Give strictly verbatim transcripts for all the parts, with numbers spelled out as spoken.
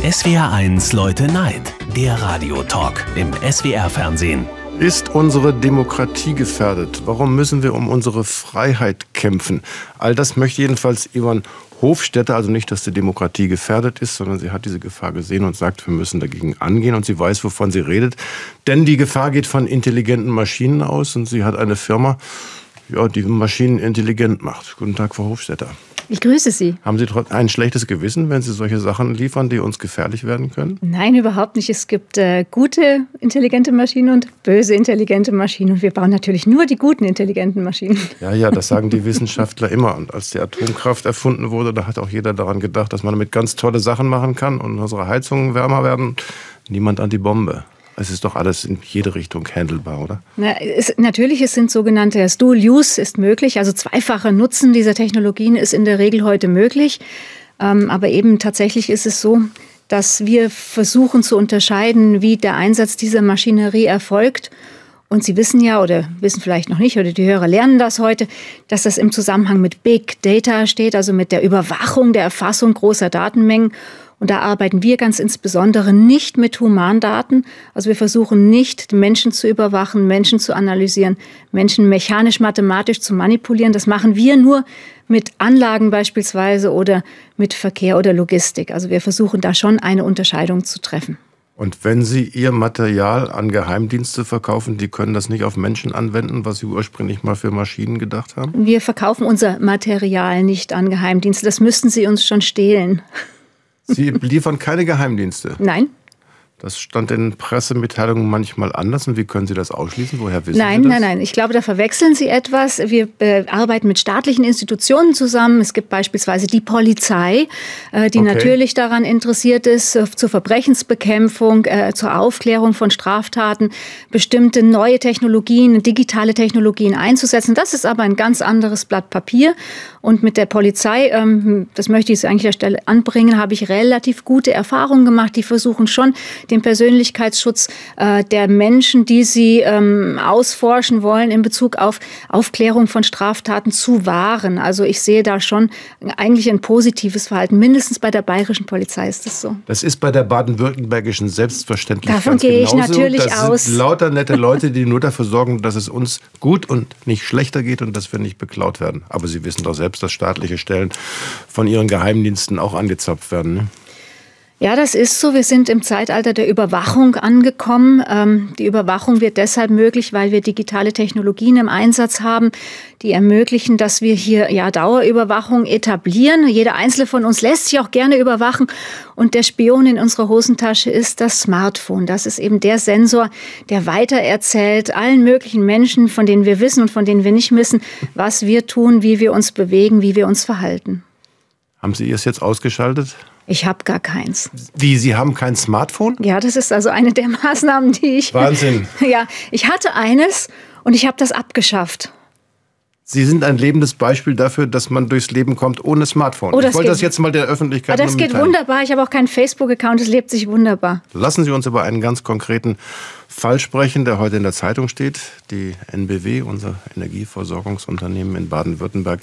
S W R eins Leute Night, der Radiotalk im S W R-Fernsehen. Ist unsere Demokratie gefährdet? Warum müssen wir um unsere Freiheit kämpfen? All das möchte jedenfalls Yvonne Hofstetter, also nicht, dass die Demokratie gefährdet ist, sondern sie hat diese Gefahr gesehen und sagt, wir müssen dagegen angehen. Und sie weiß, wovon sie redet. Denn die Gefahr geht von intelligenten Maschinen aus und sie hat eine Firma, ja, die Maschinen intelligent macht. Guten Tag, Frau Hofstetter. Ich grüße Sie. Haben Sie ein schlechtes Gewissen, wenn Sie solche Sachen liefern, die uns gefährlich werden können? Nein, überhaupt nicht. Es gibt äh, gute, intelligente Maschinen und böse, intelligente Maschinen. Und wir bauen natürlich nur die guten, intelligenten Maschinen. Ja, ja, das sagen die Wissenschaftler immer. Und als die Atomkraft erfunden wurde, da hat auch jeder daran gedacht, dass man damit ganz tolle Sachen machen kann und unsere Heizungen wärmer werden. Niemand an die Bombe. Es ist doch alles in jede Richtung handelbar, oder? Na, es, natürlich, es sind sogenannte, das Dual Use ist möglich, also zweifacher Nutzen dieser Technologien ist in der Regel heute möglich. Ähm, aber eben tatsächlich ist es so, dass wir versuchen zu unterscheiden, wie der Einsatz dieser Maschinerie erfolgt. Und Sie wissen ja, oder wissen vielleicht noch nicht, oder die Hörer lernen das heute, dass das im Zusammenhang mit Big Data steht, also mit der Überwachung, der Erfassung großer Datenmengen. Und da arbeiten wir ganz insbesondere nicht mit Humandaten. Also wir versuchen nicht, Menschen zu überwachen, Menschen zu analysieren, Menschen mechanisch-mathematisch zu manipulieren. Das machen wir nur mit Anlagen beispielsweise oder mit Verkehr oder Logistik. Also wir versuchen da schon eine Unterscheidung zu treffen. Und wenn Sie Ihr Material an Geheimdienste verkaufen, die können das nicht auf Menschen anwenden, was Sie ursprünglich mal für Maschinen gedacht haben? Wir verkaufen unser Material nicht an Geheimdienste. Das müssten Sie uns schon stehlen. Sie liefern keine Geheimdienste? Nein. Das stand in Pressemitteilungen manchmal anders. Und wie können Sie das ausschließen? Woher wissen nein, Sie das? Nein, nein, nein. Ich glaube, da verwechseln Sie etwas. Wir äh, arbeiten mit staatlichen Institutionen zusammen. Es gibt beispielsweise die Polizei, äh, die okay. natürlich daran interessiert ist, äh, zur Verbrechensbekämpfung, äh, zur Aufklärung von Straftaten, bestimmte neue Technologien, digitale Technologien einzusetzen. Das ist aber ein ganz anderes Blatt Papier. Und mit der Polizei, ähm, das möchte ich eigentlich an der Stelle anbringen, habe ich relativ gute Erfahrungen gemacht. Die versuchen schon, den Persönlichkeitsschutz äh, der Menschen, die sie ähm, ausforschen wollen, in Bezug auf Aufklärung von Straftaten zu wahren. Also ich sehe da schon eigentlich ein positives Verhalten. Mindestens bei der bayerischen Polizei ist das so. Das ist bei der baden-württembergischen selbstverständlich Davon ganz gehe ich genauso. natürlich das aus. Sind lauter nette Leute, die nur dafür sorgen, dass es uns gut und nicht schlechter geht und dass wir nicht beklaut werden. Aber Sie wissen doch selbst, dass staatliche Stellen von ihren Geheimdiensten auch angezapft werden, ne? Ja, das ist so. Wir sind im Zeitalter der Überwachung angekommen. Ähm, die Überwachung wird deshalb möglich, weil wir digitale Technologien im Einsatz haben, die ermöglichen, dass wir hier ja Dauerüberwachung etablieren. Jeder Einzelne von uns lässt sich auch gerne überwachen. Und der Spion in unserer Hosentasche ist das Smartphone. Das ist eben der Sensor, der weitererzählt allen möglichen Menschen, von denen wir wissen und von denen wir nicht wissen, was wir tun, wie wir uns bewegen, wie wir uns verhalten. Haben Sie es jetzt ausgeschaltet? Ich habe gar keins. Wie, Sie haben kein Smartphone? Ja, das ist also eine der Maßnahmen, die ich... Wahnsinn. Ja, ich hatte eines und ich habe das abgeschafft. Sie sind ein lebendes Beispiel dafür, dass man durchs Leben kommt ohne Smartphone. Oh, ich wollte geht, das jetzt mal der Öffentlichkeit aber das geht mitteilen. wunderbar. Ich habe auch keinen Facebook-Account. Es lebt sich wunderbar. Lassen Sie uns über einen ganz konkreten Fall sprechen, der heute in der Zeitung steht. Die N B W, unser Energieversorgungsunternehmen in Baden-Württemberg,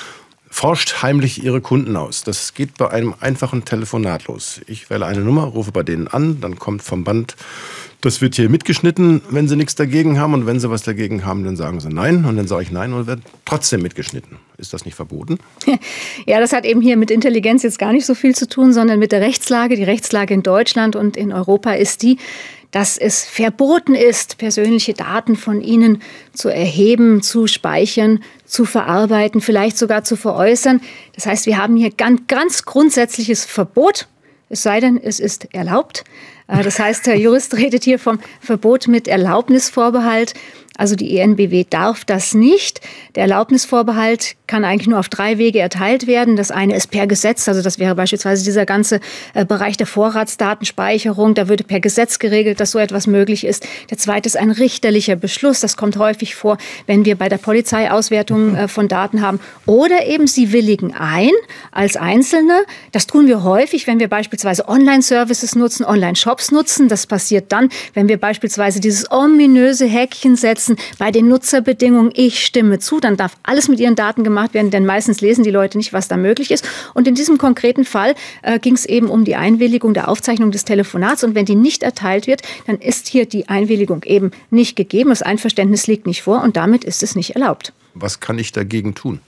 forscht heimlich ihre Kunden aus. Das geht bei einem einfachen Telefonat los. Ich wähle eine Nummer, rufe bei denen an, dann kommt vom Band, das wird hier mitgeschnitten, wenn sie nichts dagegen haben. Und wenn sie was dagegen haben, dann sagen sie nein. Und dann sage ich nein und wird trotzdem mitgeschnitten. Ist das nicht verboten? Ja, das hat eben hier mit Intelligenz jetzt gar nicht so viel zu tun, sondern mit der Rechtslage. Die Rechtslage in Deutschland und in Europa ist die, dass es verboten ist, persönliche Daten von Ihnen zu erheben, zu speichern, zu verarbeiten, vielleicht sogar zu veräußern. Das heißt, wir haben hier ganz, ganz grundsätzliches Verbot, es sei denn, es ist erlaubt. Das heißt, der Jurist redet hier vom Verbot mit Erlaubnisvorbehalt. Also die E N B W darf das nicht. Der Erlaubnisvorbehalt kann eigentlich nur auf drei Wege erteilt werden. Das eine ist per Gesetz, also das wäre beispielsweise dieser ganze äh, Bereich der Vorratsdatenspeicherung. Da würde per Gesetz geregelt, dass so etwas möglich ist. Der zweite ist ein richterlicher Beschluss. Das kommt häufig vor, wenn wir bei der Polizeiauswertung äh, von Daten haben. Oder eben Sie willigen ein als Einzelne. Das tun wir häufig, wenn wir beispielsweise Online-Services nutzen, Online-Shops nutzen. Das passiert dann, wenn wir beispielsweise dieses ominöse Häkchen setzen bei den Nutzerbedingungen, ich stimme zu, dann darf alles mit Ihren Daten gemacht gemacht werden, denn meistens lesen die Leute nicht, was da möglich ist. Und in diesem konkreten Fall äh, ging es eben um die Einwilligung der Aufzeichnung des Telefonats. Und wenn die nicht erteilt wird, dann ist hier die Einwilligung eben nicht gegeben. Das Einverständnis liegt nicht vor und damit ist es nicht erlaubt. Was kann ich dagegen tun?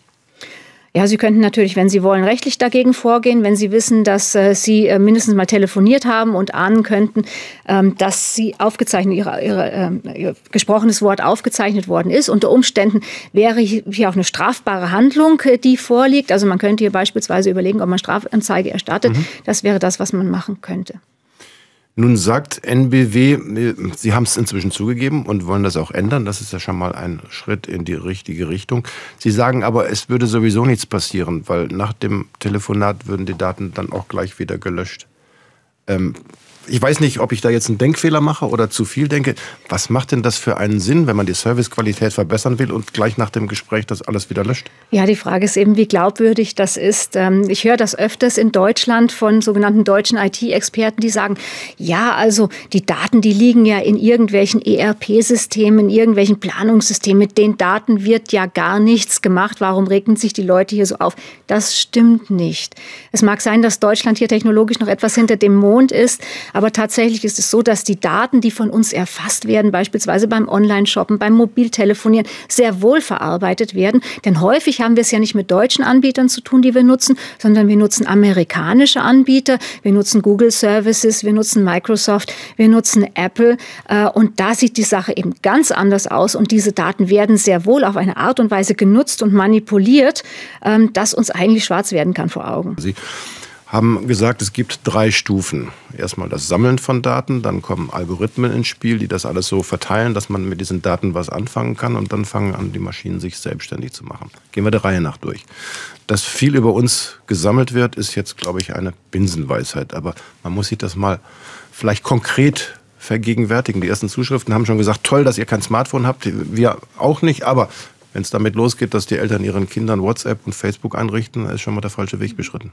Ja, Sie könnten natürlich, wenn Sie wollen, rechtlich dagegen vorgehen, wenn Sie wissen, dass äh, Sie äh, mindestens mal telefoniert haben und ahnen könnten, ähm, dass Sie aufgezeichnet, Ihre, Ihre, äh, Ihr gesprochenes Wort aufgezeichnet worden ist. Unter Umständen wäre hier auch eine strafbare Handlung, äh, die vorliegt. Also man könnte hier beispielsweise überlegen, ob man Strafanzeige erstattet. Mhm. Das wäre das, was man machen könnte. Nun sagt N B W, Sie haben es inzwischen zugegeben und wollen das auch ändern. Das ist ja schon mal ein Schritt in die richtige Richtung. Sie sagen aber, es würde sowieso nichts passieren, weil nach dem Telefonat würden die Daten dann auch gleich wieder gelöscht. Ähm, ich weiß nicht, ob ich da jetzt einen Denkfehler mache oder zu viel denke. Was macht denn das für einen Sinn, wenn man die Servicequalität verbessern will und gleich nach dem Gespräch das alles wieder löscht? Ja, die Frage ist eben, wie glaubwürdig das ist. Ich höre das öfters in Deutschland von sogenannten deutschen I T-Experten, die sagen, ja, also die Daten, die liegen ja in irgendwelchen E R P-Systemen, in irgendwelchen Planungssystemen. Mit den Daten wird ja gar nichts gemacht. Warum regen sich die Leute hier so auf? Das stimmt nicht. Es mag sein, dass Deutschland hier technologisch noch etwas hinter dem Mond ist, aber tatsächlich ist es so, dass die Daten, die von uns erfasst werden, beispielsweise beim Online-Shoppen, beim Mobiltelefonieren, sehr wohl verarbeitet werden. Denn häufig haben wir es ja nicht mit deutschen Anbietern zu tun, die wir nutzen, sondern wir nutzen amerikanische Anbieter. Wir nutzen Google Services, wir nutzen Microsoft, wir nutzen Apple. Und da sieht die Sache eben ganz anders aus. Und diese Daten werden sehr wohl auf eine Art und Weise genutzt und manipuliert, dass uns eigentlich schwarz werden kann vor Augen. Sie haben gesagt, es gibt drei Stufen. Erstmal das Sammeln von Daten, dann kommen Algorithmen ins Spiel, die das alles so verteilen, dass man mit diesen Daten was anfangen kann und dann fangen an, die Maschinen sich selbstständig zu machen. Gehen wir der Reihe nach durch. Dass viel über uns gesammelt wird, ist jetzt, glaube ich, eine Binsenweisheit. Aber man muss sich das mal vielleicht konkret vergegenwärtigen. Die ersten Zuschriften haben schon gesagt, toll, dass ihr kein Smartphone habt, wir auch nicht, aber wenn es damit losgeht, dass die Eltern ihren Kindern WhatsApp und Facebook einrichten, ist schon mal der falsche Weg beschritten.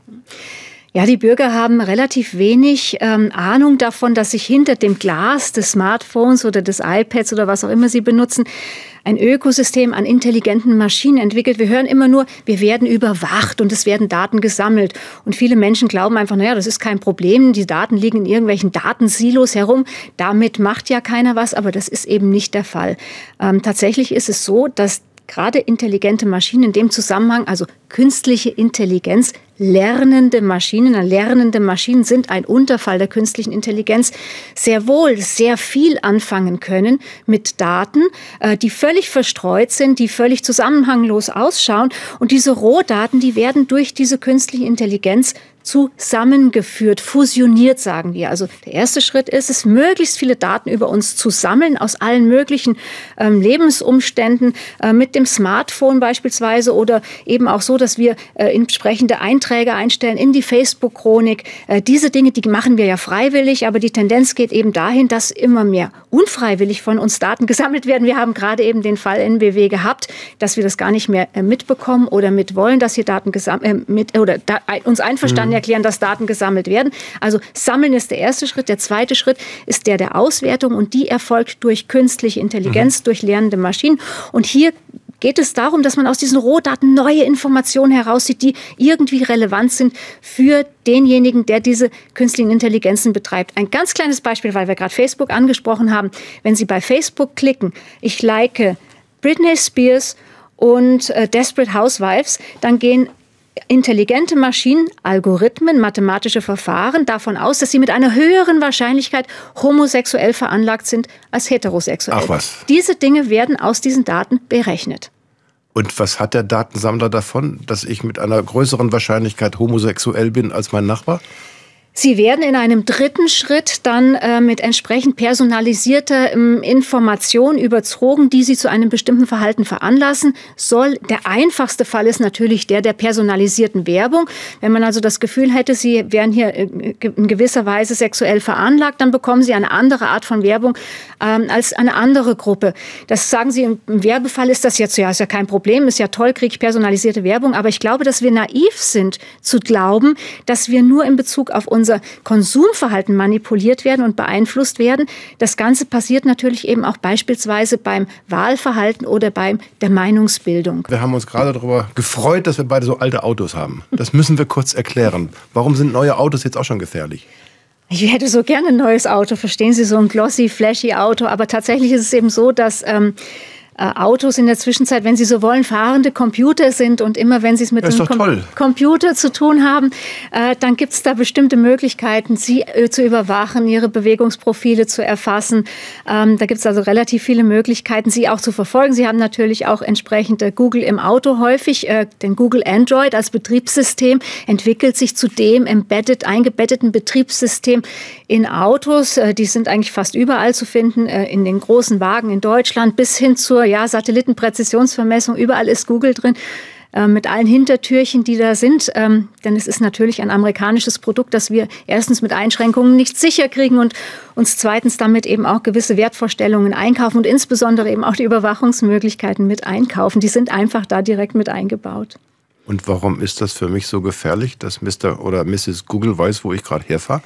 Ja, die Bürger haben relativ wenig ähm, Ahnung davon, dass sich hinter dem Glas des Smartphones oder des iPads oder was auch immer sie benutzen, ein Ökosystem an intelligenten Maschinen entwickelt. Wir hören immer nur, wir werden überwacht und es werden Daten gesammelt. Und viele Menschen glauben einfach, naja, das ist kein Problem, die Daten liegen in irgendwelchen Datensilos herum. Damit macht ja keiner was, aber das ist eben nicht der Fall. Ähm, tatsächlich ist es so, dass gerade intelligente Maschinen in dem Zusammenhang, also künstliche Intelligenz, lernende Maschinen, lernende Maschinen sind ein Unterfall der künstlichen Intelligenz, sehr wohl sehr viel anfangen können mit Daten, die völlig verstreut sind, die völlig zusammenhanglos ausschauen. Und diese Rohdaten, die werden durch diese künstliche Intelligenz zusammengeführt, fusioniert, sagen wir. Also der erste Schritt ist es, möglichst viele Daten über uns zu sammeln, aus allen möglichen ähm, Lebensumständen, äh, mit dem Smartphone beispielsweise oder eben auch so, dass wir äh, entsprechende Einträge einstellen in die Facebook-Chronik. Äh, diese Dinge, die machen wir ja freiwillig, aber die Tendenz geht eben dahin, dass immer mehr unfreiwillig von uns Daten gesammelt werden. Wir haben gerade eben den Fall N B W gehabt, dass wir das gar nicht mehr äh, mitbekommen oder mitwollen, dass hier Daten gesammelt äh, mit oder da, uns einverstanden mhm. erklären, dass Daten gesammelt werden. Also Sammeln ist der erste Schritt. Der zweite Schritt ist der der Auswertung und die erfolgt durch künstliche Intelligenz, mhm. durch lernende Maschinen. Und hier geht es darum, dass man aus diesen Rohdaten neue Informationen herauszieht, die irgendwie relevant sind für denjenigen, der diese künstlichen Intelligenzen betreibt. Ein ganz kleines Beispiel, weil wir gerade Facebook angesprochen haben. Wenn Sie bei Facebook klicken, ich like Britney Spears und äh, Desperate Housewives, dann gehen intelligente Maschinen, Algorithmen, mathematische Verfahren davon aus, dass sie mit einer höheren Wahrscheinlichkeit homosexuell veranlagt sind als heterosexuell. Ach was. Diese Dinge werden aus diesen Daten berechnet. Und was hat der Datensammler davon, dass ich mit einer größeren Wahrscheinlichkeit homosexuell bin als mein Nachbar? Sie werden in einem dritten Schritt dann äh, mit entsprechend personalisierter ähm, Information überzogen, die Sie zu einem bestimmten Verhalten veranlassen soll. Der einfachste Fall ist natürlich der der personalisierten Werbung. Wenn man also das Gefühl hätte, Sie wären hier in gewisser Weise sexuell veranlagt, dann bekommen Sie eine andere Art von Werbung ähm, als eine andere Gruppe. Das sagen Sie, im Werbefall ist das jetzt, ja, ist ja kein Problem, ist ja toll, kriege ich personalisierte Werbung. Aber ich glaube, dass wir naiv sind zu glauben, dass wir nur in Bezug auf uns unser Konsumverhalten manipuliert werden und beeinflusst werden. Das Ganze passiert natürlich eben auch beispielsweise beim Wahlverhalten oder bei der Meinungsbildung. Wir haben uns gerade darüber gefreut, dass wir beide so alte Autos haben. Das müssen wir kurz erklären. Warum sind neue Autos jetzt auch schon gefährlich? Ich hätte so gerne ein neues Auto, verstehen Sie, so ein glossy, flashy Auto. Aber tatsächlich ist es eben so, dass ähm, äh, Autos in der Zwischenzeit, wenn Sie so wollen, fahrende Computer sind. Und immer wenn Sie es mit einem Com- Computer zu tun haben, äh, dann gibt es da bestimmte Möglichkeiten, Sie äh, zu überwachen, Ihre Bewegungsprofile zu erfassen. Ähm, da gibt es also relativ viele Möglichkeiten, Sie auch zu verfolgen. Sie haben natürlich auch entsprechend äh, Google im Auto häufig. Äh, denn Google Android als Betriebssystem entwickelt sich zu dem embedded, eingebetteten Betriebssystem in Autos. Äh, die sind eigentlich fast überall zu finden, äh, in den großen Wagen in Deutschland bis hin zur ja, Satellitenpräzisionsvermessung. Überall ist Google drin, äh, mit allen Hintertürchen, die da sind. Ähm, denn es ist natürlich ein amerikanisches Produkt, das wir erstens mit Einschränkungen nicht sicher kriegen und uns zweitens damit eben auch gewisse Wertvorstellungen einkaufen und insbesondere eben auch die Überwachungsmöglichkeiten mit einkaufen. Die sind einfach da direkt mit eingebaut. Und warum ist das für mich so gefährlich, dass Mister oder Misses Google weiß, wo ich gerade herfahre?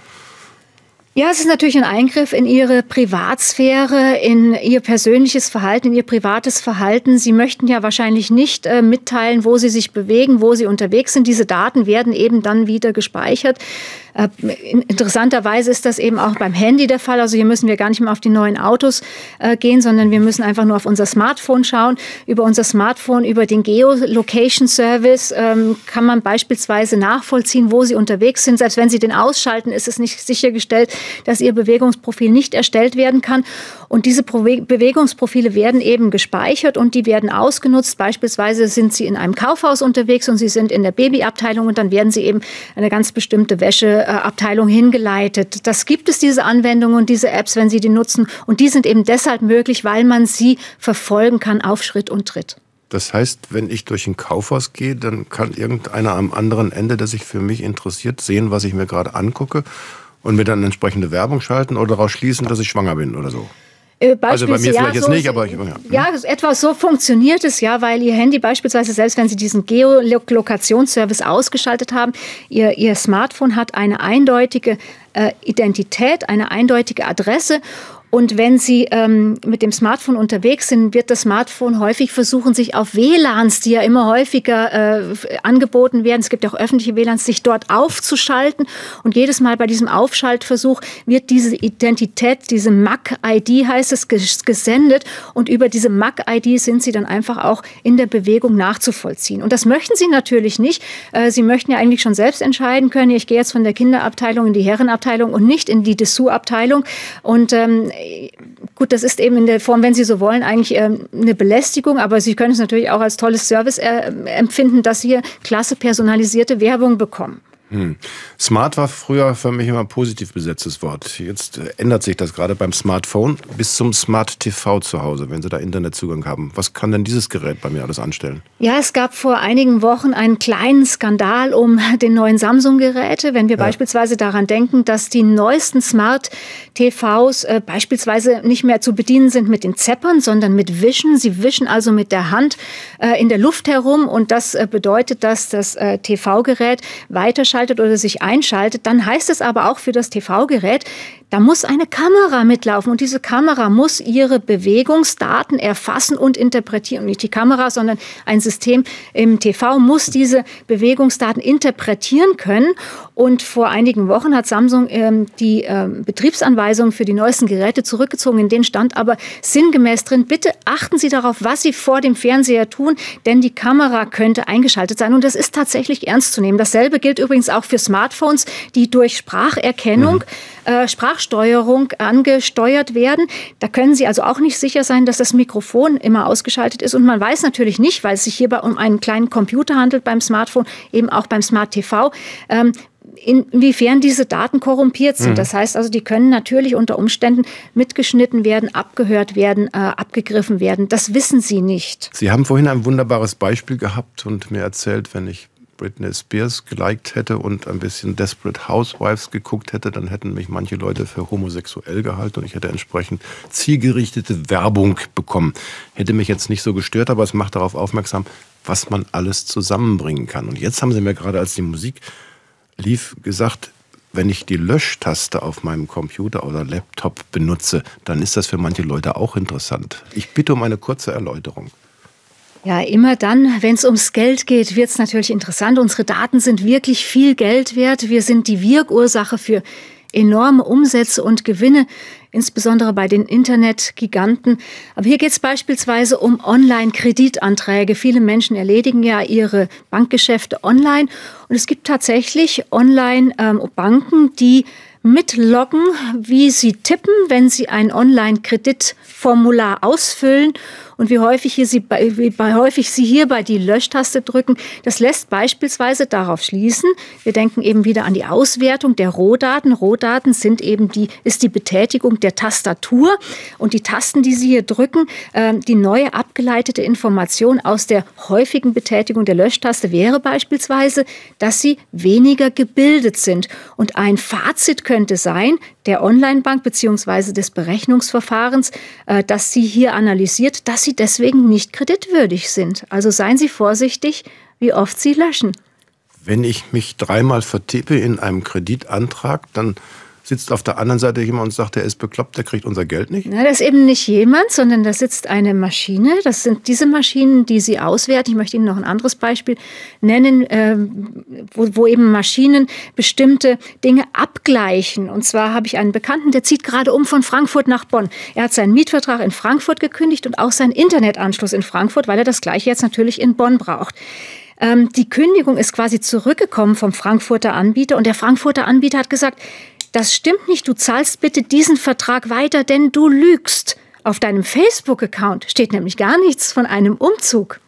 Ja, es ist natürlich ein Eingriff in Ihre Privatsphäre, in Ihr persönliches Verhalten, in Ihr privates Verhalten. Sie möchten ja wahrscheinlich nicht äh, mitteilen, wo Sie sich bewegen, wo Sie unterwegs sind. Diese Daten werden eben dann wieder gespeichert. Äh, interessanterweise ist das eben auch beim Handy der Fall. Also hier müssen wir gar nicht mehr auf die neuen Autos äh, gehen, sondern wir müssen einfach nur auf unser Smartphone schauen. Über unser Smartphone, über den Geolocation-Service ähm, kann man beispielsweise nachvollziehen, wo Sie unterwegs sind. Selbst wenn Sie den ausschalten, ist es nicht sichergestellt, dass Ihr Bewegungsprofil nicht erstellt werden kann. Und diese Bewegungsprofile werden eben gespeichert und die werden ausgenutzt. Beispielsweise sind Sie in einem Kaufhaus unterwegs und Sie sind in der Babyabteilung und dann werden Sie eben eine ganz bestimmte Wäscheabteilung hingeleitet. Das gibt es, diese Anwendungen und diese Apps, wenn Sie die nutzen. Und die sind eben deshalb möglich, weil man sie verfolgen kann auf Schritt und Tritt. Das heißt, wenn ich durch ein Kaufhaus gehe, dann kann irgendeiner am anderen Ende, der sich für mich interessiert, sehen, was ich mir gerade angucke und mir dann entsprechende Werbung schalten oder daraus schließen, dass ich schwanger bin oder so. Also bei mir vielleicht ja, jetzt so, nicht, aber ich, ja. Ja, etwas so funktioniert es ja, weil Ihr Handy beispielsweise, selbst wenn Sie diesen Geolokationsservice ausgeschaltet haben, Ihr, Ihr Smartphone hat eine eindeutige äh, Identität, eine eindeutige Adresse. Und wenn Sie ähm, mit dem Smartphone unterwegs sind, wird das Smartphone häufig versuchen, sich auf W L A Ns, die ja immer häufiger äh, angeboten werden, es gibt ja auch öffentliche W L A Ns, sich dort aufzuschalten. Und jedes Mal bei diesem Aufschaltversuch wird diese Identität, diese M A C-I D heißt es, gesendet. Und über diese M A C-I D sind Sie dann einfach auch in der Bewegung nachzuvollziehen. Und das möchten Sie natürlich nicht. Äh, Sie möchten ja eigentlich schon selbst entscheiden können, ich gehe jetzt von der Kinderabteilung in die Herrenabteilung und nicht in die Dessous-Abteilung. Und ähm, gut, das ist eben in der Form, wenn Sie so wollen, eigentlich ähm, eine Belästigung, aber Sie können es natürlich auch als tolles Service äh, empfinden, dass Sie hier klasse personalisierte Werbung bekommen. Hm. Smart war früher für mich immer ein positiv besetztes Wort. Jetzt ändert sich das gerade beim Smartphone bis zum Smart T V zu Hause, wenn Sie da Internetzugang haben. Was kann denn dieses Gerät bei mir alles anstellen? Ja, es gab vor einigen Wochen einen kleinen Skandal um den neuen Samsung-Geräte. Wenn wir ja. beispielsweise daran denken, dass die neuesten Smart T Vs äh, beispielsweise nicht mehr zu bedienen sind mit den Zeppern, sondern mit Wischen. Sie wischen also mit der Hand äh, in der Luft herum und das äh, bedeutet, dass das äh, T V-Gerät weiterschaltet oder sich einschaltet, dann heißt es aber auch für das T V-Gerät, da muss eine Kamera mitlaufen und diese Kamera muss ihre Bewegungsdaten erfassen und interpretieren. Und nicht die Kamera, sondern ein System im T V muss diese Bewegungsdaten interpretieren können. Und vor einigen Wochen hat Samsung ähm, die ähm, Betriebsanweisungen für die neuesten Geräte zurückgezogen. In denen stand aber sinngemäß drin, bitte achten Sie darauf, was Sie vor dem Fernseher tun, denn die Kamera könnte eingeschaltet sein. Und das ist tatsächlich ernst zu nehmen. Dasselbe gilt übrigens auch für Smartphones, die durch Spracherkennung, mhm. äh, Sprachsteuerung angesteuert werden. Da können Sie also auch nicht sicher sein, dass das Mikrofon immer ausgeschaltet ist. Und man weiß natürlich nicht, weil es sich hierbei um einen kleinen Computer handelt beim Smartphone, eben auch beim Smart T V, ähm, inwiefern diese Daten korrumpiert sind. Mhm. Das heißt also, die können natürlich unter Umständen mitgeschnitten werden, abgehört werden, äh, abgegriffen werden. Das wissen Sie nicht. Sie haben vorhin ein wunderbares Beispiel gehabt und mir erzählt, wenn ich Britney Spears geliked hätte und ein bisschen Desperate Housewives geguckt hätte, dann hätten mich manche Leute für homosexuell gehalten und ich hätte entsprechend zielgerichtete Werbung bekommen. Hätte mich jetzt nicht so gestört, aber es macht darauf aufmerksam, was man alles zusammenbringen kann. Und jetzt haben Sie mir gerade, als die Musik lief, gesagt, wenn ich die Löschtaste auf meinem Computer oder Laptop benutze, dann ist das für manche Leute auch interessant. Ich bitte um eine kurze Erläuterung. Ja, immer dann, wenn es ums Geld geht, wird es natürlich interessant. Unsere Daten sind wirklich viel Geld wert. Wir sind die Wirkursache für enorme Umsätze und Gewinne, insbesondere bei den Internetgiganten. Aber hier geht es beispielsweise um Online-Kreditanträge. Viele Menschen erledigen ja ihre Bankgeschäfte online. Und es gibt tatsächlich Online-Banken, die mitloggen, wie sie tippen, wenn sie ein Online-Kreditformular ausfüllen und wie häufig, hier sie, wie häufig sie hier bei die Löschtaste drücken. Das lässt beispielsweise darauf schließen, wir denken eben wieder an die Auswertung der Rohdaten. Rohdaten sind eben die, ist die Betätigung der Tastatur und die Tasten, die Sie hier drücken, äh, die neue abgeleitete Information aus der häufigen Betätigung der Löschtaste wäre beispielsweise, dass Sie weniger gebildet sind. Und ein Fazit könnte sein, der Onlinebank bzw. des Berechnungsverfahrens, äh, das sie hier analysiert, dass sie deswegen nicht kreditwürdig sind. Also seien Sie vorsichtig, wie oft Sie löschen. Wenn ich mich dreimal vertippe in einem Kreditantrag, dann sitzt auf der anderen Seite jemand und sagt, der ist bekloppt, der kriegt unser Geld nicht? Na, das ist eben nicht jemand, sondern da sitzt eine Maschine. Das sind diese Maschinen, die Sie auswerten. Ich möchte Ihnen noch ein anderes Beispiel nennen, äh, wo, wo eben Maschinen bestimmte Dinge abgleichen. Und zwar habe ich einen Bekannten, der zieht gerade um von Frankfurt nach Bonn. Er hat seinen Mietvertrag in Frankfurt gekündigt und auch seinen Internetanschluss in Frankfurt, weil er das Gleiche jetzt natürlich in Bonn braucht. Ähm, die Kündigung ist quasi zurückgekommen vom Frankfurter Anbieter und der Frankfurter Anbieter hat gesagt, das stimmt nicht, du zahlst bitte diesen Vertrag weiter, denn du lügst. Auf deinem Facebook-Account steht nämlich gar nichts von einem Umzug.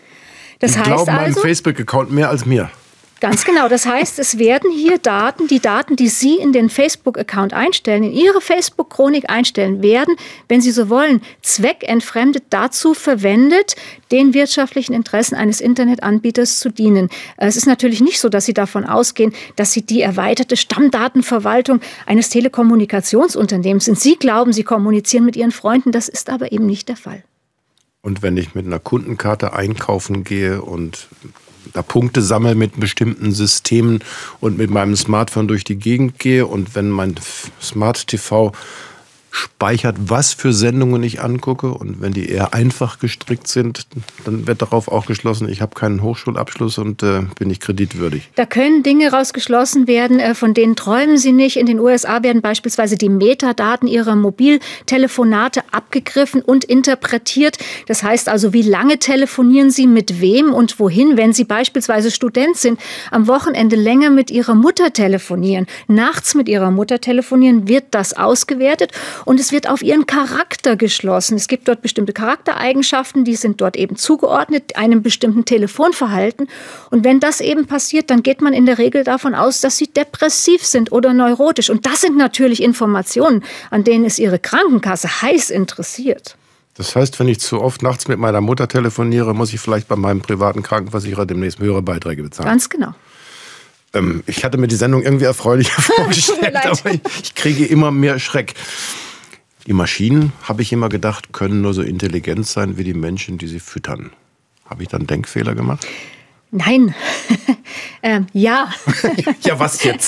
Das Die heißt glauben also, meinem Facebook-Account mehr als mir. Ganz genau. Das heißt, es werden hier Daten, die Daten, die Sie in den Facebook-Account einstellen, in Ihre Facebook-Chronik einstellen, werden, wenn Sie so wollen, zweckentfremdet dazu verwendet, den wirtschaftlichen Interessen eines Internetanbieters zu dienen. Es ist natürlich nicht so, dass Sie davon ausgehen, dass Sie die erweiterte Stammdatenverwaltung eines Telekommunikationsunternehmens sind. Sie glauben, Sie kommunizieren mit Ihren Freunden. Das ist aber eben nicht der Fall. Und wenn ich mit einer Kundenkarte einkaufen gehe und da Punkte sammle mit bestimmten Systemen und mit meinem Smartphone durch die Gegend gehe und wenn mein Smart T V speichert, was für Sendungen ich angucke und wenn die eher einfach gestrickt sind, dann wird darauf auch geschlossen, ich habe keinen Hochschulabschluss und äh, bin nicht kreditwürdig. Da können Dinge rausgeschlossen werden, äh, von denen träumen Sie nicht. In den U S A werden beispielsweise die Metadaten Ihrer Mobiltelefonate abgegriffen und interpretiert. Das heißt also, wie lange telefonieren Sie mit wem und wohin, wenn Sie beispielsweise Student sind, am Wochenende länger mit Ihrer Mutter telefonieren, nachts mit Ihrer Mutter telefonieren, wird das ausgewertet. Und es wird auf ihren Charakter geschlossen. Es gibt dort bestimmte Charaktereigenschaften, die sind dort eben zugeordnet einem bestimmten Telefonverhalten. Und wenn das eben passiert, dann geht man in der Regel davon aus, dass sie depressiv sind oder neurotisch. Und das sind natürlich Informationen, an denen ist Ihre Krankenkasse heiß interessiert. Das heißt, wenn ich zu oft nachts mit meiner Mutter telefoniere, muss ich vielleicht bei meinem privaten Krankenversicherer demnächst höhere Beiträge bezahlen. Ganz genau. Ähm, ich hatte mir die Sendung irgendwie erfreulicher vorgestellt, aber ich, ich kriege immer mehr Schreck. Die Maschinen, habe ich immer gedacht, können nur so intelligent sein wie die Menschen, die sie füttern. Habe ich dann Denkfehler gemacht? Nein. ähm, ja. Ja, was jetzt?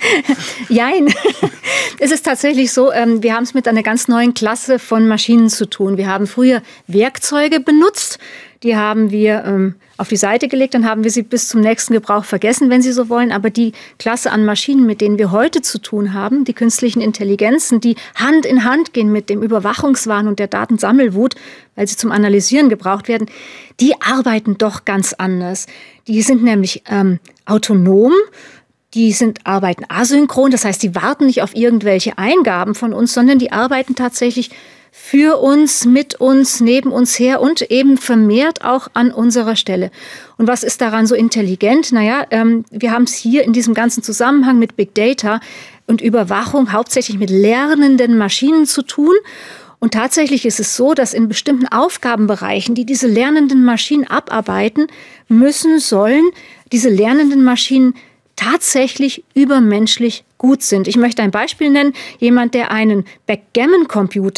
Jein. Es ist tatsächlich so, ähm, wir haben es mit einer ganz neuen Klasse von Maschinen zu tun. Wir haben früher Werkzeuge benutzt. Die haben wir ähm, auf die Seite gelegt, dann haben wir sie bis zum nächsten Gebrauch vergessen, wenn Sie so wollen. Aber die Klasse an Maschinen, mit denen wir heute zu tun haben, die künstlichen Intelligenzen, die Hand in Hand gehen mit dem Überwachungswahn und der Datensammelwut, weil sie zum Analysieren gebraucht werden, die arbeiten doch ganz anders. Die sind nämlich ähm, autonom. Die sind, arbeiten asynchron, das heißt, die warten nicht auf irgendwelche Eingaben von uns, sondern die arbeiten tatsächlich für uns, mit uns, neben uns her und eben vermehrt auch an unserer Stelle. Und was ist daran so intelligent? Naja, ähm, wir haben es hier in diesem ganzen Zusammenhang mit Big Data und Überwachung hauptsächlich mit lernenden Maschinen zu tun. Und tatsächlich ist es so, dass in bestimmten Aufgabenbereichen, die diese lernenden Maschinen abarbeiten müssen, sollen diese lernenden Maschinen tatsächlich übermenschlich gut sind. Ich möchte ein Beispiel nennen. Jemand, der einen Backgammon-Computer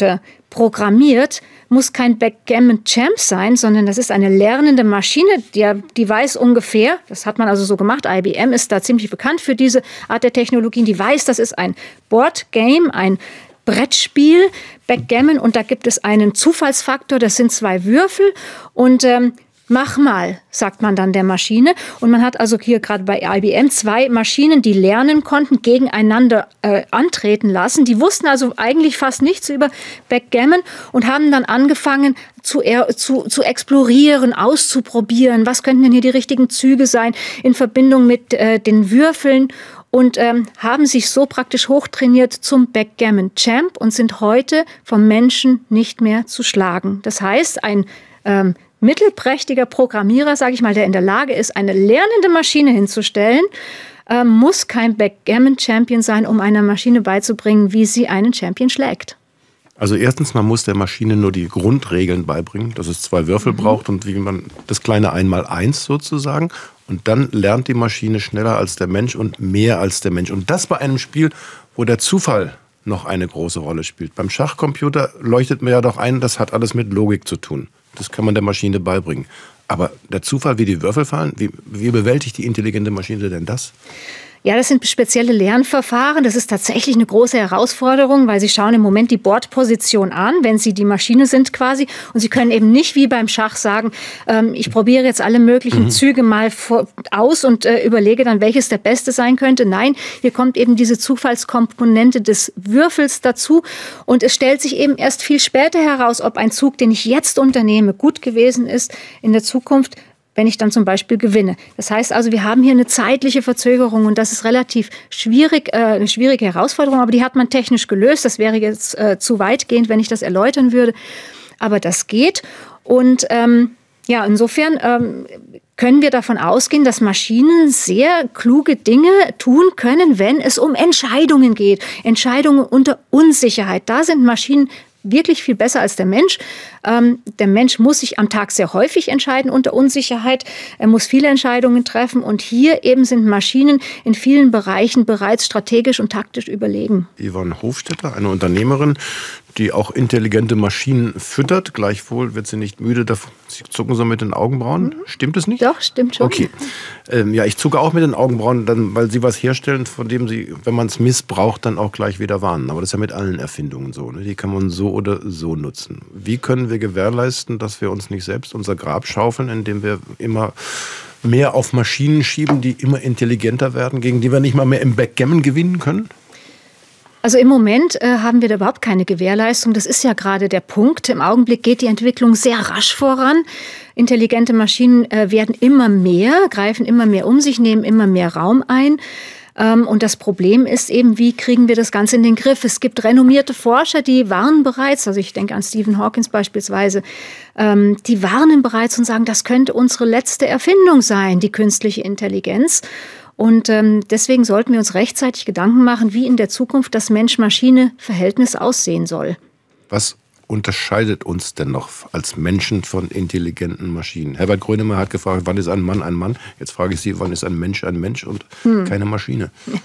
programmiert, muss kein Backgammon-Champ sein, sondern das ist eine lernende Maschine, die, die weiß ungefähr, das hat man also so gemacht, I B M ist da ziemlich bekannt für diese Art der Technologien, die weiß, das ist ein Boardgame, ein Brettspiel, Backgammon, und da gibt es einen Zufallsfaktor, das sind zwei Würfel und ähm, mach mal, sagt man dann der Maschine. Und man hat also hier gerade bei I B M zwei Maschinen, die lernen konnten, gegeneinander äh, antreten lassen. Die wussten also eigentlich fast nichts über Backgammon und haben dann angefangen zu, zu, zu explorieren, auszuprobieren. Was könnten denn hier die richtigen Züge sein in Verbindung mit äh, den Würfeln? Und ähm, haben sich so praktisch hochtrainiert zum Backgammon-Champ und sind heute vom Menschen nicht mehr zu schlagen. Das heißt, ein ähm, mittelprächtiger Programmierer, sage ich mal, der in der Lage ist, eine lernende Maschine hinzustellen, äh, muss kein Backgammon-Champion sein, um einer Maschine beizubringen, wie sie einen Champion schlägt. Also erstens, man muss der Maschine nur die Grundregeln beibringen, dass es zwei Würfel mhm. braucht und wie man das kleine Einmaleins sozusagen. Und dann lernt die Maschine schneller als der Mensch und mehr als der Mensch. Und das bei einem Spiel, wo der Zufall noch eine große Rolle spielt. Beim Schachcomputer leuchtet mir ja doch ein, das hat alles mit Logik zu tun. Das kann man der Maschine beibringen. Aber der Zufall, wie die Würfel fallen, wie, wie bewältigt die intelligente Maschine denn das? Ja, das sind spezielle Lernverfahren. Das ist tatsächlich eine große Herausforderung, weil Sie schauen im Moment die Bordposition an, wenn Sie die Maschine sind quasi. Und Sie können eben nicht wie beim Schach sagen, ähm, ich probiere jetzt alle möglichen mhm. Züge mal vor, aus und äh, überlege dann, welches der beste sein könnte. Nein, hier kommt eben diese Zufallskomponente des Würfels dazu. Und es stellt sich eben erst viel später heraus, ob ein Zug, den ich jetzt unternehme, gut gewesen ist in der Zukunft, wenn ich dann zum Beispiel gewinne. Das heißt also, wir haben hier eine zeitliche Verzögerung und das ist relativ schwierig, äh, eine schwierige Herausforderung, aber die hat man technisch gelöst. Das wäre jetzt äh, zu weitgehend, wenn ich das erläutern würde. Aber das geht und ähm, ja, insofern ähm, können wir davon ausgehen, dass Maschinen sehr kluge Dinge tun können, wenn es um Entscheidungen geht. Entscheidungen unter Unsicherheit. Da sind Maschinen wirklich viel besser als der Mensch. Ähm, der Mensch muss sich am Tag sehr häufig entscheiden unter Unsicherheit. Er muss viele Entscheidungen treffen. Und hier eben sind Maschinen in vielen Bereichen bereits strategisch und taktisch überlegen. Yvonne Hofstetter, eine Unternehmerin, die auch intelligente Maschinen füttert. Gleichwohl wird sie nicht müde, sie zucken so mit den Augenbrauen. Mhm. Stimmt es nicht? Doch, stimmt schon. Okay. Ähm, ja, ich zucke auch mit den Augenbrauen, dann, weil sie was herstellen, von dem sie, wenn man es missbraucht, dann auch gleich wieder warnen. Aber das ist ja mit allen Erfindungen so. Ne? Die kann man so oder so nutzen. Wie können wir gewährleisten, dass wir uns nicht selbst unser Grab schaufeln, indem wir immer mehr auf Maschinen schieben, die immer intelligenter werden, gegen die wir nicht mal mehr im Backgammon gewinnen können? Also im Moment äh, haben wir da überhaupt keine Gewährleistung. Das ist ja gerade der Punkt. Im Augenblick geht die Entwicklung sehr rasch voran. Intelligente Maschinen äh, werden immer mehr, greifen immer mehr um sich, nehmen immer mehr Raum ein. Ähm, und das Problem ist eben, wie kriegen wir das Ganze in den Griff? Es gibt renommierte Forscher, die warnen bereits, also ich denke an Stephen Hawking beispielsweise, ähm, die warnen bereits und sagen, das könnte unsere letzte Erfindung sein, die künstliche Intelligenz. Und ähm, deswegen sollten wir uns rechtzeitig Gedanken machen, wie in der Zukunft das Mensch-Maschine-Verhältnis aussehen soll. Was unterscheidet uns denn noch als Menschen von intelligenten Maschinen? Herbert Grönemeyer hat gefragt, wann ist ein Mann ein Mann? Jetzt frage ich Sie, wann ist ein Mensch ein Mensch und hm. keine Maschine?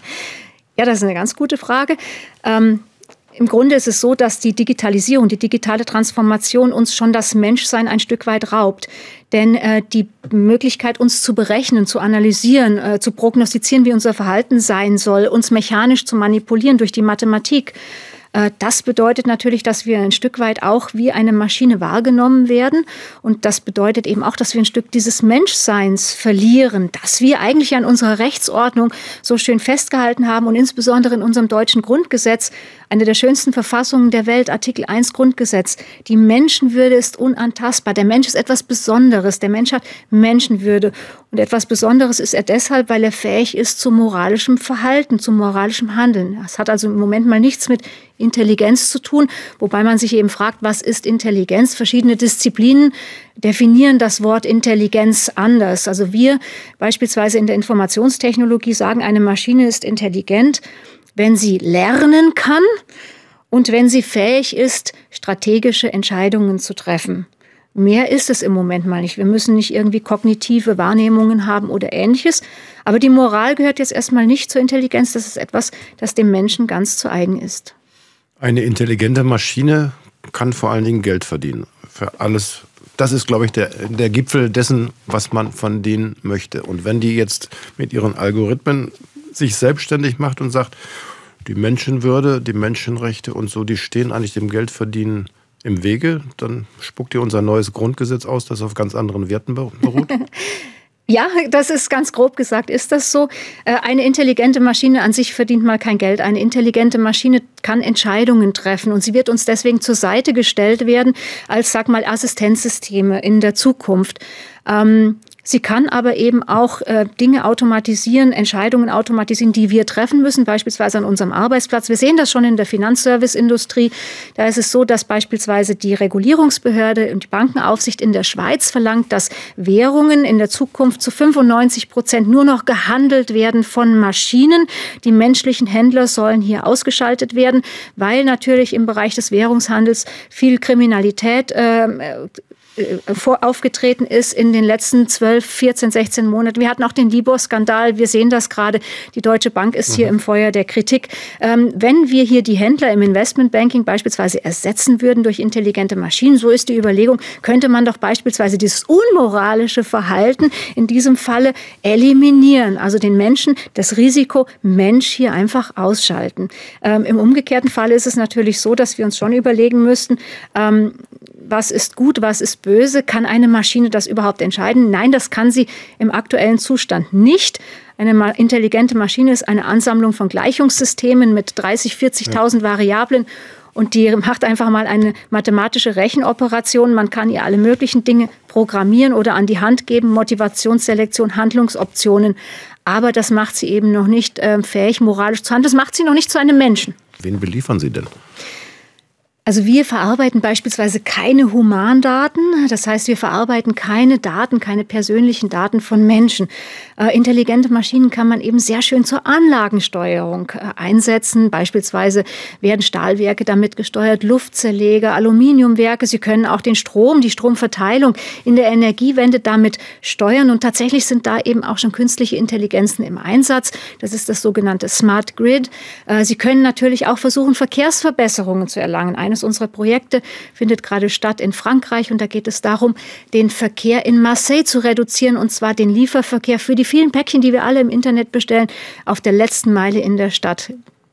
Ja, das ist eine ganz gute Frage. Ähm, Im Grunde ist es so, dass die Digitalisierung, die digitale Transformation uns schon das Menschsein ein Stück weit raubt. Denn äh, die Möglichkeit, uns zu berechnen, zu analysieren, äh, zu prognostizieren, wie unser Verhalten sein soll, uns mechanisch zu manipulieren durch die Mathematik, äh, das bedeutet natürlich, dass wir ein Stück weit auch wie eine Maschine wahrgenommen werden. Und das bedeutet eben auch, dass wir ein Stück dieses Menschseins verlieren, das wir eigentlich an unserer Rechtsordnung so schön festgehalten haben und insbesondere in unserem deutschen Grundgesetz, eine der schönsten Verfassungen der Welt, Artikel eins Grundgesetz. Die Menschenwürde ist unantastbar. Der Mensch ist etwas Besonderes. Der Mensch hat Menschenwürde. Und etwas Besonderes ist er deshalb, weil er fähig ist zu moralischem Verhalten, zu moralischem Handeln. Das hat also im Moment mal nichts mit Intelligenz zu tun, wobei man sich eben fragt, was ist Intelligenz? Verschiedene Disziplinen definieren das Wort Intelligenz anders. Also wir beispielsweise in der Informationstechnologie sagen, eine Maschine ist intelligent, wenn sie lernen kann und wenn sie fähig ist, strategische Entscheidungen zu treffen. Mehr ist es im Moment mal nicht. Wir müssen nicht irgendwie kognitive Wahrnehmungen haben oder Ähnliches. Aber die Moral gehört jetzt erstmal nicht zur Intelligenz. Das ist etwas, das dem Menschen ganz zu eigen ist. Eine intelligente Maschine kann vor allen Dingen Geld verdienen. Für alles. Das ist, glaube ich, der, der Gipfel dessen, was man von denen möchte. Und wenn die jetzt mit ihren Algorithmen sich selbstständig macht und sagt, die Menschenwürde, die Menschenrechte und so, die stehen eigentlich dem Geldverdienen im Wege, dann spuckt ihr unser neues Grundgesetz aus, das auf ganz anderen Werten beruht. Ja, das ist ganz grob gesagt, ist das so. Eine intelligente Maschine an sich verdient mal kein Geld. Eine intelligente Maschine kann Entscheidungen treffen und sie wird uns deswegen zur Seite gestellt werden als, sag mal, Assistenzsysteme in der Zukunft. Ähm, Sie kann aber eben auch äh, Dinge automatisieren, Entscheidungen automatisieren, die wir treffen müssen, beispielsweise an unserem Arbeitsplatz. Wir sehen das schon in der Finanzserviceindustrie. Da ist es so, dass beispielsweise die Regulierungsbehörde und die Bankenaufsicht in der Schweiz verlangt, dass Währungen in der Zukunft zu fünfundneunzig Prozent nur noch gehandelt werden von Maschinen. Die menschlichen Händler sollen hier ausgeschaltet werden, weil natürlich im Bereich des Währungshandels viel Kriminalität äh, vor aufgetreten ist in den letzten zwölf, vierzehn, sechzehn Monaten. Wir hatten auch den Libor-Skandal. Wir sehen das gerade. Die Deutsche Bank ist hier mhm. im Feuer der Kritik. Ähm, wenn wir hier die Händler im Investmentbanking beispielsweise ersetzen würden durch intelligente Maschinen, so ist die Überlegung, könnte man doch beispielsweise dieses unmoralische Verhalten in diesem Falle eliminieren. Also den Menschen, das Risiko Mensch hier einfach ausschalten. Ähm, im umgekehrten Fall ist es natürlich so, dass wir uns schon überlegen müssten, ähm, was ist gut, was ist böse? Kann eine Maschine das überhaupt entscheiden? Nein, das kann sie im aktuellen Zustand nicht. Eine intelligente Maschine ist eine Ansammlung von Gleichungssystemen mit dreißig, vierzigtausend ja. Variablen. Und die macht einfach mal eine mathematische Rechenoperation. Man kann ihr alle möglichen Dinge programmieren oder an die Hand geben, Motivationsselektion, Handlungsoptionen. Aber das macht sie eben noch nicht äh, fähig, moralisch zu handeln. Das macht sie noch nicht zu einem Menschen. Wen beliefern Sie denn? Also wir verarbeiten beispielsweise keine Humandaten. Das heißt, wir verarbeiten keine Daten, keine persönlichen Daten von Menschen. Äh, intelligente Maschinen kann man eben sehr schön zur Anlagensteuerung äh, einsetzen. Beispielsweise werden Stahlwerke damit gesteuert, Luftzerleger, Aluminiumwerke. Sie können auch den Strom, die Stromverteilung in der Energiewende damit steuern. Und tatsächlich sind da eben auch schon künstliche Intelligenzen im Einsatz. Das ist das sogenannte Smart Grid. Äh, Sie können natürlich auch versuchen, Verkehrsverbesserungen zu erlangen. Eines unserer Projekte findet gerade statt in Frankreich und da geht es darum, den Verkehr in Marseille zu reduzieren und zwar den Lieferverkehr für die vielen Päckchen, die wir alle im Internet bestellen, auf der letzten Meile in der Stadt.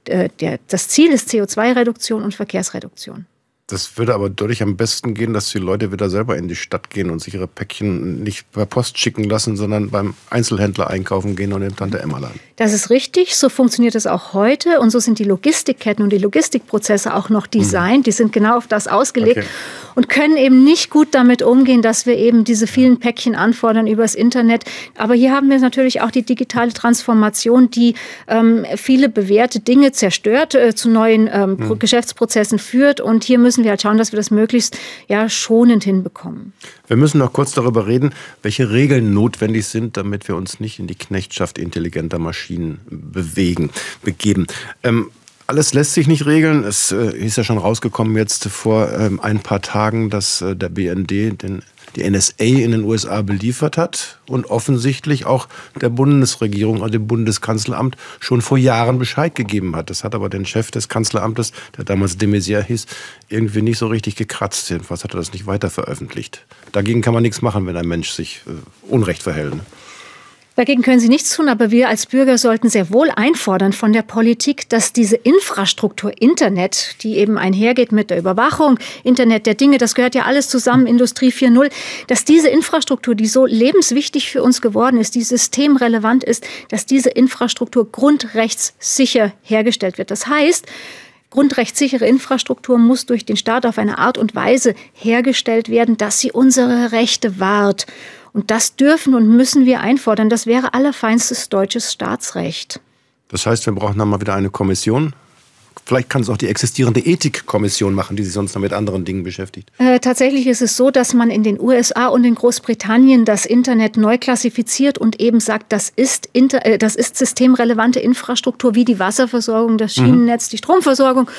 Das Ziel ist C O zwei Reduktion und Verkehrsreduktion. Das würde aber dadurch am besten gehen, dass die Leute wieder selber in die Stadt gehen und sich ihre Päckchen nicht per Post schicken lassen, sondern beim Einzelhändler einkaufen gehen und in Tante Emma laden. Das ist richtig, so funktioniert es auch heute und so sind die Logistikketten und die Logistikprozesse auch noch designt. Mhm. Die sind genau auf das ausgelegt okay. und können eben nicht gut damit umgehen, dass wir eben diese vielen Päckchen anfordern übers Internet. Aber hier haben wir natürlich auch die digitale Transformation, die ähm, viele bewährte Dinge zerstört, äh, zu neuen ähm, mhm. Geschäftsprozessen führt und hier müssen wir halt schauen, dass wir das möglichst ja, schonend hinbekommen. Wir müssen noch kurz darüber reden, welche Regeln notwendig sind, damit wir uns nicht in die Knechtschaft intelligenter Maschinen bewegen, begeben. Ähm, alles lässt sich nicht regeln. Es äh, ist ja schon rausgekommen jetzt vor ähm, ein paar Tagen, dass äh, der B N D den die N S A in den U S A beliefert hat und offensichtlich auch der Bundesregierung, also dem Bundeskanzleramt, schon vor Jahren Bescheid gegeben hat. Das hat aber den Chef des Kanzleramtes, der damals de Maizière hieß, irgendwie nicht so richtig gekratzt. Jedenfalls hat er das nicht weiter veröffentlicht. Dagegen kann man nichts machen, wenn ein Mensch sich äh, Unrecht verhält. Dagegen können Sie nichts tun, aber wir als Bürger sollten sehr wohl einfordern von der Politik, dass diese Infrastruktur Internet, die eben einhergeht mit der Überwachung, Internet der Dinge, das gehört ja alles zusammen, Industrie vier Punkt null, dass diese Infrastruktur, die so lebenswichtig für uns geworden ist, die systemrelevant ist, dass diese Infrastruktur grundrechtssicher hergestellt wird. Das heißt, grundrechtssichere Infrastruktur muss durch den Staat auf eine Art und Weise hergestellt werden, dass sie unsere Rechte wahrt. Und das dürfen und müssen wir einfordern. Das wäre allerfeinstes deutsches Staatsrecht. Das heißt, wir brauchen dann mal wieder eine Kommission? Vielleicht kann es auch die existierende Ethikkommission machen, die sich sonst noch mit anderen Dingen beschäftigt. Äh, tatsächlich ist es so, dass man in den U S A und in Großbritannien das Internet neu klassifiziert und eben sagt, das ist, inter, äh, das ist systemrelevante Infrastruktur wie die Wasserversorgung, das Schienennetz, mhm. die Stromversorgung.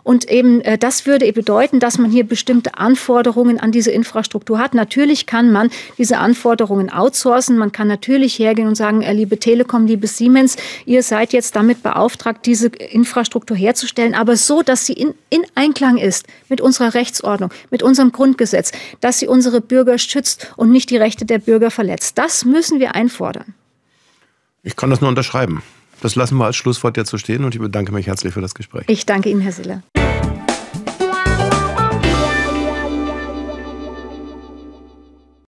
Und eben äh, das würde eben bedeuten, dass man hier bestimmte Anforderungen an diese Infrastruktur hat. Natürlich kann man diese Anforderungen outsourcen. Man kann natürlich hergehen und sagen, äh, liebe Telekom, liebe Siemens, ihr seid jetzt damit beauftragt, diese Infrastruktur herzustellen, aber so, dass sie in, in Einklang ist mit unserer Rechtsordnung, mit unserem Grundgesetz, dass sie unsere Bürger schützt und nicht die Rechte der Bürger verletzt. Das müssen wir einfordern. Ich kann das nur unterschreiben. Das lassen wir als Schlusswort jetzt so stehen und ich bedanke mich herzlich für das Gespräch. Ich danke Ihnen, Herr Siller.